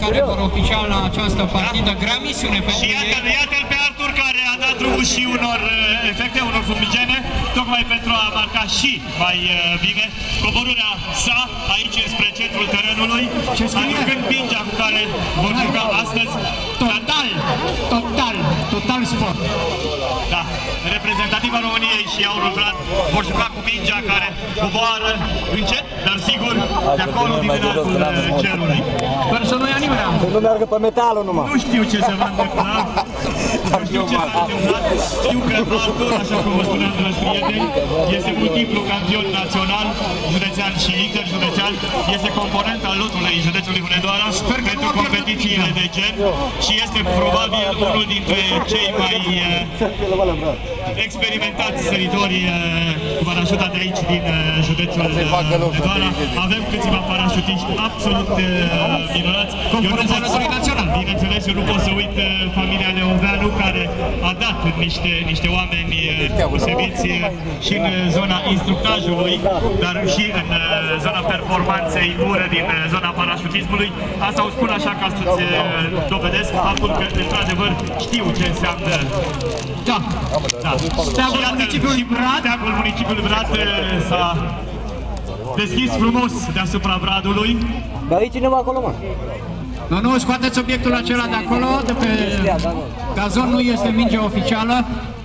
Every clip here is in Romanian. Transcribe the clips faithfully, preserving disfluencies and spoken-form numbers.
care vor oficiala această partidă. Grea misiune pentru ei. Și iată-l pe Artur care a dat drumul și unor efecte, unor fumigene, tocmai pentru a marca și mai bine coborârea sa aici spre centrul terenului, aducând pingea cu care vor juca astăzi. Total, total, total sport. Da, reprezentativa României și Aurul Vlad vor juca cu mingea care coboară încet, dar sigur, de acolo din înaltul cerului. Sper să nu ia nimeni. Să nu meargă pe metalul numai. Nu știu ce se va întâmpla. Nu știu ce s-a întâmplat. Știu că Artur, așa cum vă spuneam, dragi prieteni, este multiplu campion național, județean și interjudețean. Este component al lotului județului Hunedoara pentru competițiile de gen și este probabil unul dintre cei mai experimentați săritori cu parașuta de aici din județul Hunedoara. Avem câțiva parașutiști absolut minunați. Componentul național. Bineînțeles, eu nu pot să uit familia Leoveanu, care a dat niște, niște oameni deosebiți și în zona instructajului, dar și în zona performanței pure din zona parașutismului. Asta o spun așa ca să-ți dovedesc faptul că, într-adevăr, știu ce înseamnă. Da. Da. Steagul municipiului Brad. Steagul municipiului Brad s-a deschis frumos deasupra Bradului. Dar e cineva acolo, mă? Nu, nu, scoateți obiectul acela de acolo, de pe gazon, nu este mingea oficială.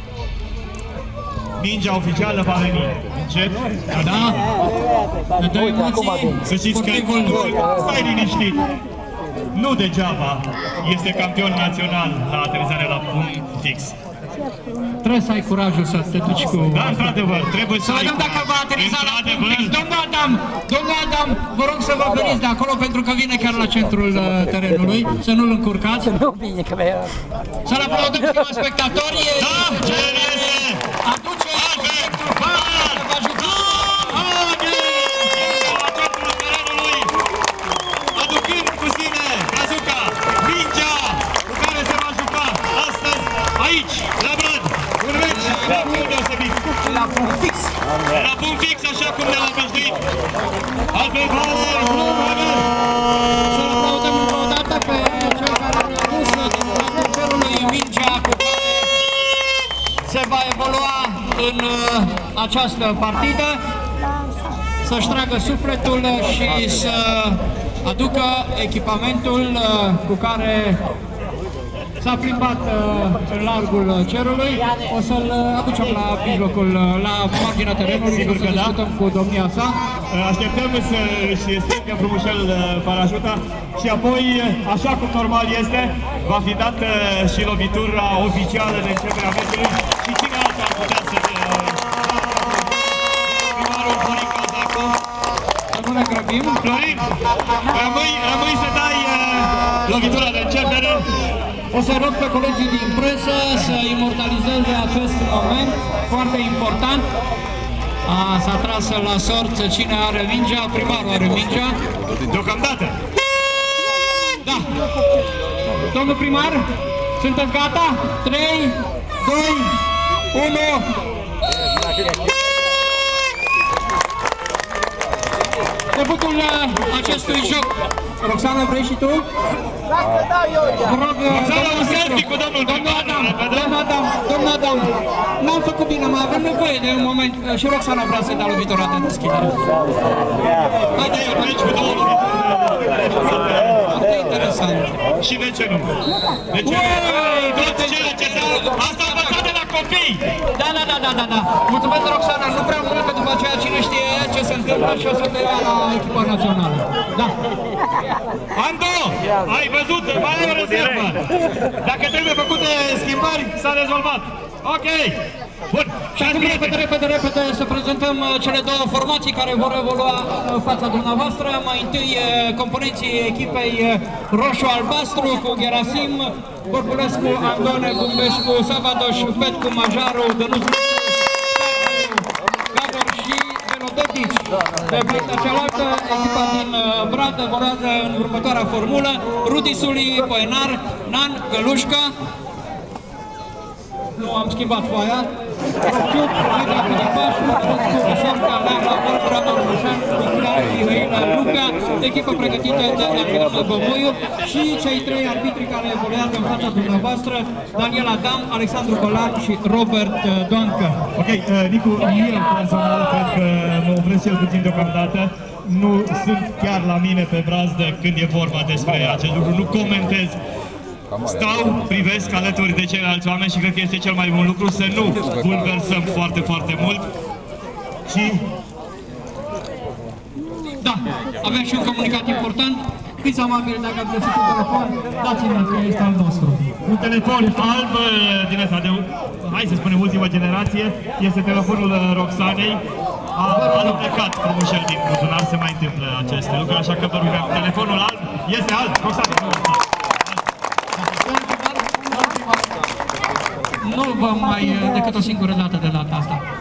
Mingea oficială va veni. Încet. Da. Ne dă emoții. Să știți că stai liniștit. Nu degeaba este campion național la aterizare la punct fix. Trebuie să ai curajul să te duci cu... Da, într-adevăr, trebuie să, să vedem dacă va ateriza la punct fix. Domnul Adam, domnul Adam, vă rog să vă veniți de acolo pentru că vine chiar la centrul terenului, să nu-l încurcați. Să-l aplaudăm prima spectatorii. Da, ce este? Aduce centrul bar! Va juca! La centrul terenului, aducând cu sine Brazuca, mingea cu care se va juca astăzi aici, la Brad, un meci absolut deosebit. La punct fix. La punct fix, așa cum ne-am obișnuit. Albert Bauer, să-l aplaudăm încă o dată pe cel care a adus din capul cerului mingea cu care se va evolua în uh, această partidă, să-și tragă sufletul și să aducă echipamentul uh, cu care s-a plimbat uh, în largul cerului. O să-l aducem la mijlocul, la marginea terenului, sigur că da, cu domnia sa. Așteptăm să-și strângă frumușel parașuta și apoi, așa cum normal este, va fi dată și lovitura oficială de începere a meciului. Și cine altul ar putea să... Primarul Florin Cazacu. Să nu ne grăbim. Florin, rămâi, rămâi să dai uh, lovitura de începere. O să rog pe colegii din presă să imortalizeze acest moment foarte important. S-a tras la sorță cine are mingea, primarul are mingea. Deocamdată. Da. Domnul primar, sunteți gata? trei, doi, unu. Debutul acestui joc. Roxana, vrei și tu? Vă rog, Roxana, un selfie cu domnul domnul Adam, domnul Adam, domnul Adam, n-am făcut bine, mai avem nevoie de un moment și Roxana vrea să-i dea lovitura de deschidere. Haideți aici cu două lovituri. Foarte interesant. Și de ce nu? De ce nu? Tot ceea ce se... Asta a învățat de la copii! Da, da, da, da, da, da. Mulțumesc, Roxana, nu prea mult, că după aceea cine știe ce se întâmplă și o să te ia la echipa națională. Da. Ando, ai văzut, mai ai o rezervă. Dacă trebuie făcute schimbări, s-a rezolvat. Ok. Bun. Și acum repede, repede, repede să prezentăm cele două formații care vor evolua în fața dumneavoastră. Mai întâi componenții echipei roșu-albastru cu Gerasim, Bărbulescu, Andone, Bumbescu, Savadoș, Petcu, Majaru, Dănuț, Gabor și Velodetici. De partea cealaltă, echipa din Brad evoluează în următoarea formulă: Rudi Suli, Poenar, Nan, Gălușca. Nu am schimbat foaia. Rociuc, Mega Filipaș, Răscu, Vișorca, Leana, Volcra, Ormușan, Mihai, Mihaila, Luca, echipă pregătită de Adrian Gomoiu și cei trei arbitri care evoluează în fața dumneavoastră, Daniel Adam, Alexandru Golan și Robert Doancă. Ok, uh, Nicu, eu personal cred că mă opresc cel puțin deocamdată. Nu sunt chiar la mine pe brazdă când e vorba despre acest lucru, nu comentez. Stau, privesc alături de ceilalți oameni și cred că este cel mai bun lucru să nu bulversăm foarte, foarte mult. Și... Da, avem și un comunicat important. Fiți amabili, dacă ați găsit un telefon, dați-ne că este al nostru. Un telefon alb din ăsta de, hai să spunem, ultima generație, este telefonul Roxanei. A alunecat frumușel din buzunar, se mai întâmplă aceste lucruri, așa că vă rugăm, telefonul alb este alb, Roxane. Nu vă mai decât o singură dată de data asta.